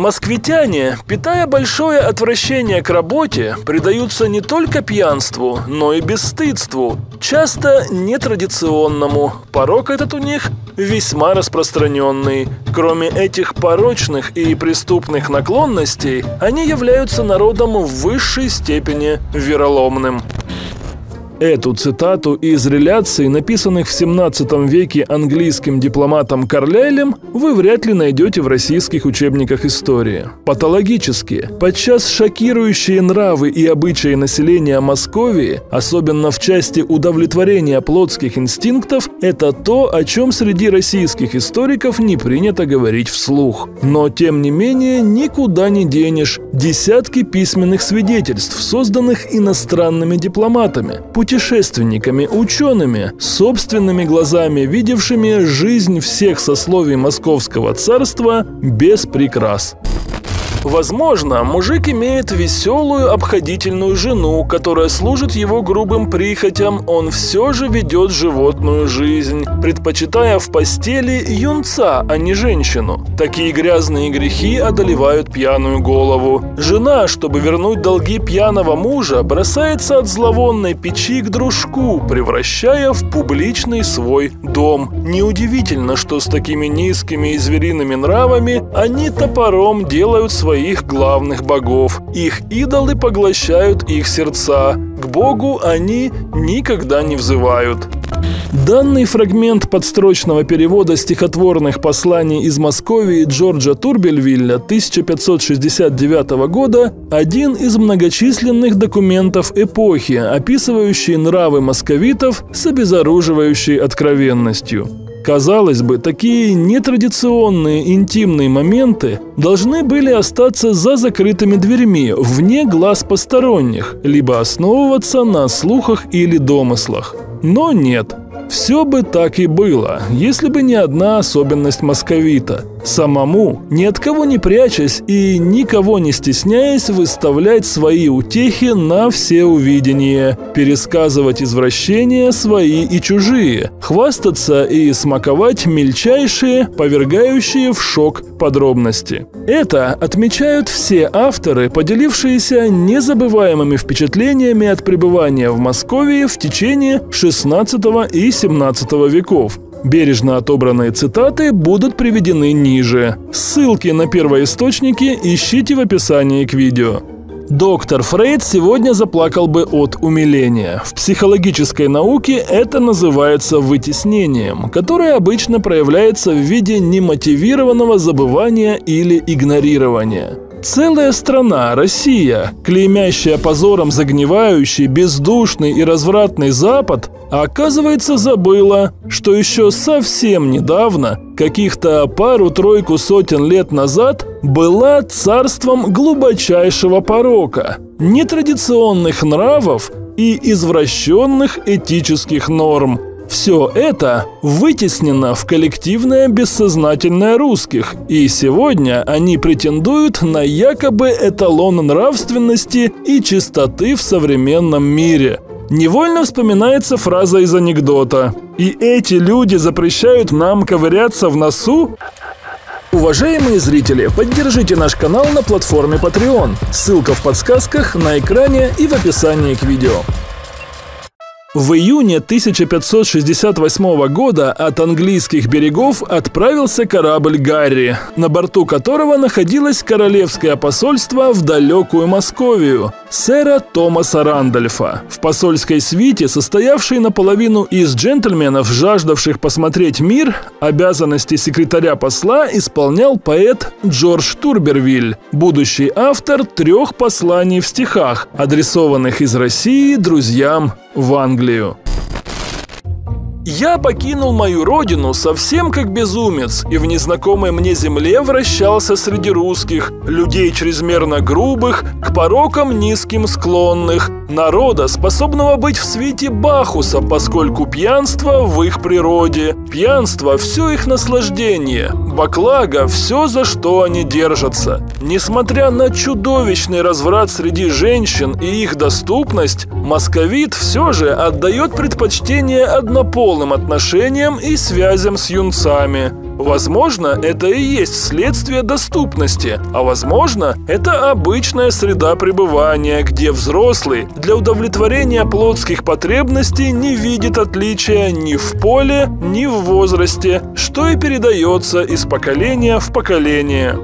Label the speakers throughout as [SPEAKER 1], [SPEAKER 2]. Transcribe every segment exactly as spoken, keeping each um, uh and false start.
[SPEAKER 1] Москвитяне, питая большое отвращение к работе, предаются не только пьянству, но и бесстыдству, часто нетрадиционному. Порок этот у них весьма распространенный. Кроме этих порочных и преступных наклонностей, они являются народом в высшей степени вероломным. Эту цитату из реляций, написанных в семнадцатом веке английским дипломатом Карлайлем, вы вряд ли найдете в российских учебниках истории. Патологические, подчас шокирующие нравы и обычаи населения Московии, особенно в части удовлетворения плотских инстинктов, это то, о чем среди российских историков не принято говорить вслух. Но, тем не менее, никуда не денешь десятки письменных свидетельств, созданных иностранными дипломатами, путешественниками, учеными, собственными глазами видевшими жизнь всех сословий Московского царства без прикрас. Возможно, мужик имеет веселую, обходительную жену, которая служит его грубым прихотям, он все же ведет животную жизнь, предпочитая в постели юнца, а не женщину. Такие грязные грехи одолевают пьяную голову. Жена, чтобы вернуть долги пьяного мужа, бросается от зловонной печи к дружку, превращая в публичный свой дом. Неудивительно, что с такими низкими и звериными нравами они топором делают свои их главных богов. Их идолы поглощают их сердца. К Богу они никогда не взывают. Данный фрагмент подстрочного перевода стихотворных посланий из Московии Джорджа Турбельвилля тысяча пятьсот шестьдесят девятого года – один из многочисленных документов эпохи, описывающий нравы московитов с обезоруживающей откровенностью. Казалось бы, такие нетрадиционные интимные моменты должны были остаться за закрытыми дверьми, вне глаз посторонних, либо основываться на слухах или домыслах. Но нет. Все бы так и было, если бы не одна особенность московита. Самому, ни от кого не прячась и никого не стесняясь, выставлять свои утехи на всеувидение, пересказывать извращения свои и чужие, хвастаться и смаковать мельчайшие, повергающие в шок подробности. Это отмечают все авторы, поделившиеся незабываемыми впечатлениями от пребывания в Москве в течение шестнадцатого и семнадцатого веков. Бережно отобранные цитаты будут приведены ниже. Ссылки на первоисточники ищите в описании к видео. Доктор Фрейд сегодня заплакал бы от умиления. В психологической науке это называется вытеснением, которое обычно проявляется в виде немотивированного забывания или игнорирования. Целая страна, Россия, клеймящая позором загнивающий, бездушный и развратный Запад, оказывается забыла, что еще совсем недавно, каких-то пару-тройку сотен лет назад, была царством глубочайшего порока, нетрадиционных нравов и извращенных этических норм. Все это вытеснено в коллективное бессознательное русских, и сегодня они претендуют на якобы эталон нравственности и чистоты в современном мире. Невольно вспоминается фраза из анекдота: «И эти люди запрещают нам ковыряться в носу?» Уважаемые зрители, поддержите наш канал на платформе Patreon. Ссылка в подсказках, на экране и в описании к видео. В июне тысяча пятьсот шестьдесят восьмого года от английских берегов отправился корабль «Гарри», на борту которого находилось королевское посольство в далекую Московию сэра Томаса Рандольфа. В посольской свите, состоявшей наполовину из джентльменов, жаждавших посмотреть мир, обязанности секретаря посла исполнял поэт Джордж Турбервиль, будущий автор трех посланий в стихах, адресованных из России друзьям в Англию. Я покинул мою родину совсем как безумец и в незнакомой мне земле вращался среди русских, людей чрезмерно грубых, к порокам низким склонных, народа, способного быть в свите Бахуса, поскольку пьянство в их природе, пьянство – все их наслаждение, баклага – все, за что они держатся. Несмотря на чудовищный разврат среди женщин и их доступность, московит все же отдает предпочтение однополым отношениям и связям с юнцами. Возможно, это и есть следствие доступности, а возможно, это обычная среда пребывания, где взрослый для удовлетворения плотских потребностей не видит отличия ни в поле, ни в возрасте, что и передается из поколения в поколение.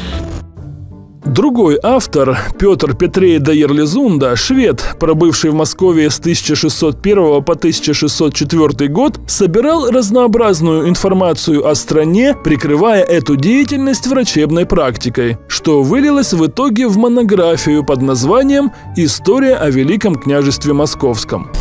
[SPEAKER 1] Другой автор, Петр Петрей да Ерлезунда, швед, пробывший в Москве с тысяча шестьсот первого по тысяча шестьсот четвёртый год, собирал разнообразную информацию о стране, прикрывая эту деятельность врачебной практикой, что вылилось в итоге в монографию под названием «История о Великом княжестве Московском».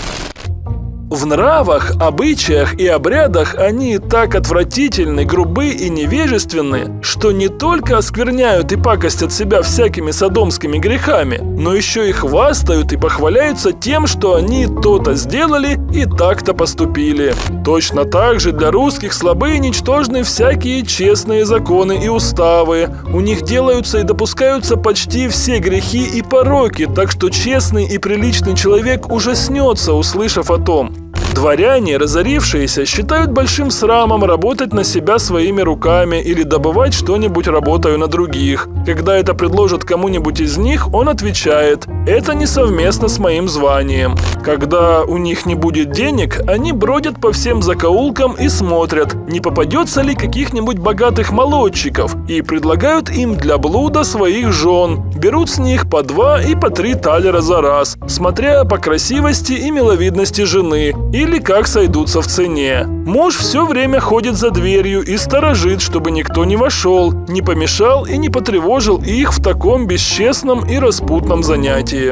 [SPEAKER 1] В нравах, обычаях и обрядах они так отвратительны, грубы и невежественны, что не только оскверняют и пакостят себя всякими содомскими грехами, но еще и хвастают и похваляются тем, что они то-то сделали и так-то поступили. Точно так же для русских слабы и ничтожны всякие честные законы и уставы. У них делаются и допускаются почти все грехи и пороки, так что честный и приличный человек ужаснется, услышав о том. Дворяне, разорившиеся, считают большим срамом работать на себя своими руками или добывать что-нибудь, работая на других. Когда это предложат кому-нибудь из них, он отвечает: «Это не совместно с моим званием». Когда у них не будет денег, они бродят по всем закоулкам и смотрят, не попадется ли каких-нибудь богатых молодчиков, и предлагают им для блуда своих жен. Берут с них по два и по три талера за раз, смотря по красивости и миловидности жены, или как сойдутся в цене. Муж все время ходит за дверью и сторожит, чтобы никто не вошел, не помешал и не потревожил их в таком бесчестном и распутном занятии.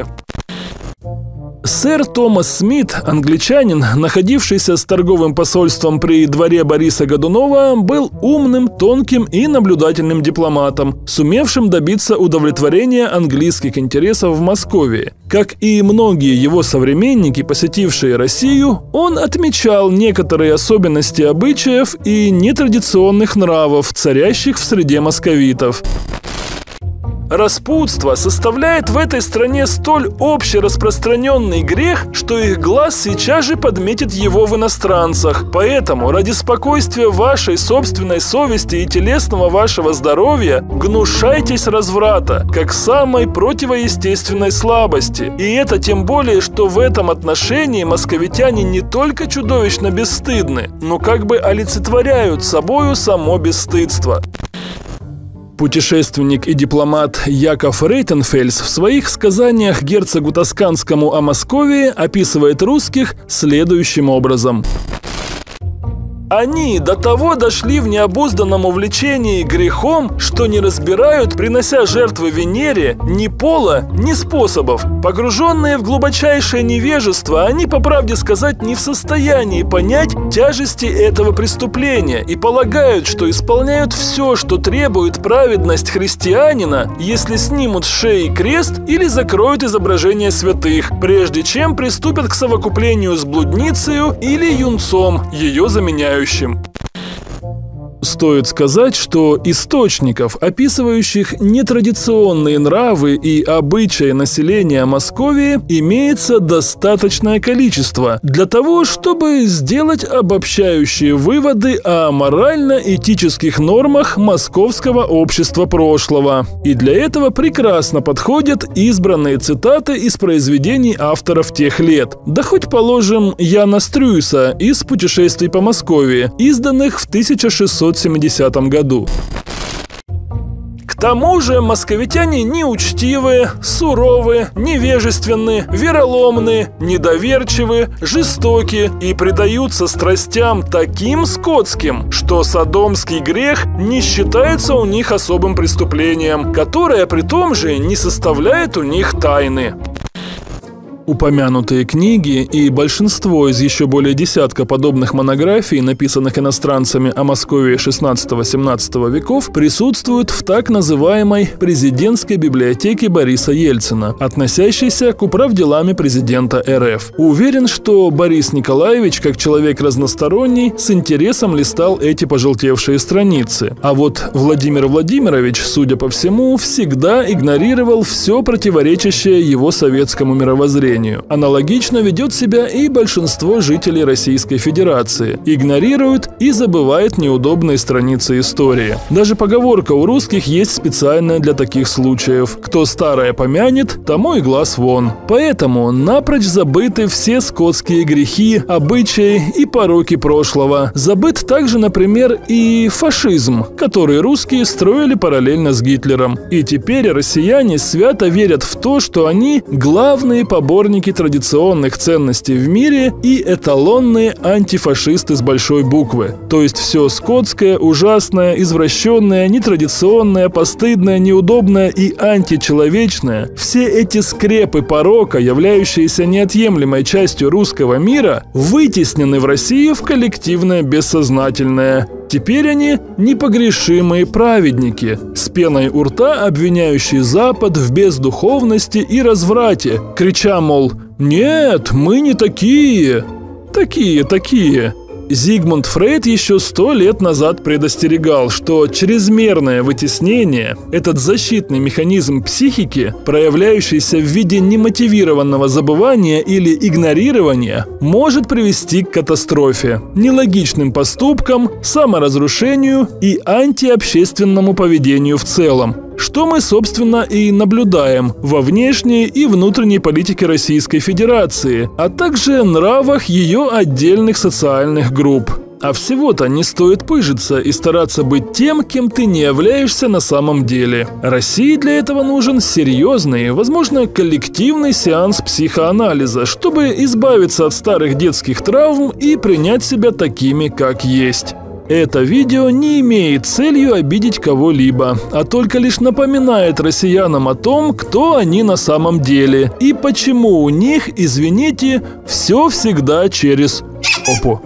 [SPEAKER 1] Сэр Томас Смит, англичанин, находившийся с торговым посольством при дворе Бориса Годунова, был умным, тонким и наблюдательным дипломатом, сумевшим добиться удовлетворения английских интересов в Москве. Как и многие его современники, посетившие Россию, он отмечал некоторые особенности обычаев и нетрадиционных нравов, царящих в среде московитов. Распутство составляет в этой стране столь общераспространенный грех, что их глаз сейчас же подметит его в иностранцах. Поэтому ради спокойствия вашей собственной совести и телесного вашего здоровья гнушайтесь разврата, как самой противоестественной слабости. И это тем более, что в этом отношении московитяне не только чудовищно бесстыдны, но как бы олицетворяют собою само бесстыдство. Путешественник и дипломат Яков Рейтенфельс в своих сказаниях герцогу Тосканскому о Москве описывает русских следующим образом. Они до того дошли в необузданном увлечении грехом, что не разбирают, принося жертвы Венере, ни пола, ни способов. Погруженные в глубочайшее невежество, они, по правде сказать, не в состоянии понять тяжести этого преступления и полагают, что исполняют все, что требует праведность христианина, если снимут с шеи крест или закроют изображение святых, прежде чем приступят к совокуплению с блудницею или юнцом, ее заменяют. Стоит сказать, что источников, описывающих нетрадиционные нравы и обычаи населения Московии, имеется достаточное количество для того, чтобы сделать обобщающие выводы о морально-этических нормах московского общества прошлого. И для этого прекрасно подходят избранные цитаты из произведений авторов тех лет. Да хоть положим Яна Стрюйса из «Путешествий по Москве», изданных в тысяча шестьсот семидесятом году. К тому же московитяне неучтивы, суровы, невежественны, вероломны, недоверчивы, жестоки и предаются страстям таким скотским, что содомский грех не считается у них особым преступлением, которое при том же не составляет у них тайны. Упомянутые книги и большинство из еще более десятка подобных монографий, написанных иностранцами о Москве шестнадцатого-семнадцатого веков, присутствуют в так называемой президентской библиотеке Бориса Ельцина, относящейся к управделами президента эр эф. Уверен, что Борис Николаевич, как человек разносторонний, с интересом листал эти пожелтевшие страницы. А вот Владимир Владимирович, судя по всему, всегда игнорировал все противоречащее его советскому мировоззрению. сожалению. Аналогично ведет себя и большинство жителей Российской Федерации. Игнорирует и забывает неудобные страницы истории. Даже поговорка у русских есть специальная для таких случаев. Кто старое помянет, тому и глаз вон. Поэтому напрочь забыты все скотские грехи, обычаи и пороки прошлого. Забыт также, например, и фашизм, который русские строили параллельно с Гитлером. И теперь россияне свято верят в то, что они главные поборники традиционных ценностей в мире и эталонные антифашисты с большой буквы. То есть все скотское, ужасное, извращенное, нетрадиционное, постыдное, неудобное и античеловечное, все эти скрепы порока, являющиеся неотъемлемой частью русского мира, вытеснены в России в коллективное бессознательное. Теперь они непогрешимые праведники, с пеной у рта обвиняющие Запад в бездуховности и разврате, крича, мол, «Нет, мы не такие!» Такие, такие. Зигмунд Фрейд еще сто лет назад предостерегал, что чрезмерное вытеснение, этот защитный механизм психики, проявляющийся в виде немотивированного забывания или игнорирования, может привести к катастрофе, нелогичным поступкам, саморазрушению и антиобщественному поведению в целом. Что мы, собственно, и наблюдаем во внешней и внутренней политике Российской Федерации, а также нравах ее отдельных социальных групп. А всего-то не стоит пыжиться и стараться быть тем, кем ты не являешься на самом деле. России для этого нужен серьезный, возможно, коллективный сеанс психоанализа, чтобы избавиться от старых детских травм и принять себя такими, как есть. Это видео не имеет целью обидеть кого-либо, а только лишь напоминает россиянам о том, кто они на самом деле и почему у них, извините, все всегда через опу.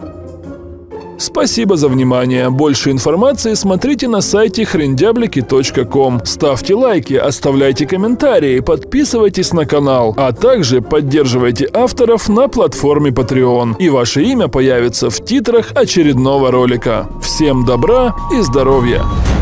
[SPEAKER 1] Спасибо за внимание. Больше информации смотрите на сайте хрендяблики точка ком. Ставьте лайки, оставляйте комментарии, подписывайтесь на канал, а также поддерживайте авторов на платформе Patreon. И ваше имя появится в титрах очередного ролика. Всем добра и здоровья!